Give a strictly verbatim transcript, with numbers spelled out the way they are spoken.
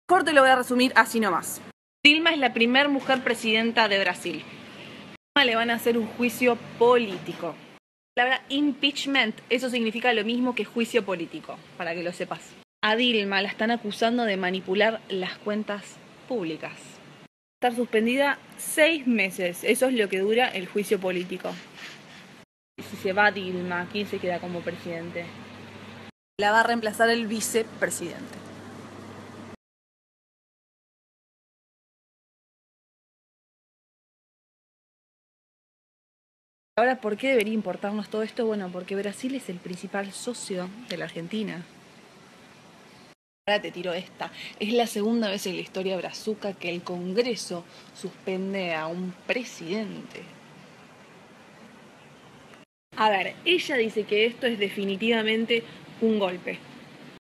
Corto lo voy a resumir así nomás. Dilma es la primera mujer presidenta de Brasil. A Dilma le van a hacer un juicio político. La palabra impeachment, eso significa lo mismo que juicio político, para que lo sepas. A Dilma la están acusando de manipular las cuentas públicas. Va a estar suspendida seis meses, eso es lo que dura el juicio político. Si se va Dilma, ¿quién se queda como presidente? La va a reemplazar el vicepresidente. Ahora, ¿por qué debería importarnos todo esto? Bueno, porque Brasil es el principal socio de la Argentina. Ahora te tiro esta. Es la segunda vez en la historia brazuca que el Congreso suspende a un presidente. A ver, ella dice que esto es definitivamente un golpe.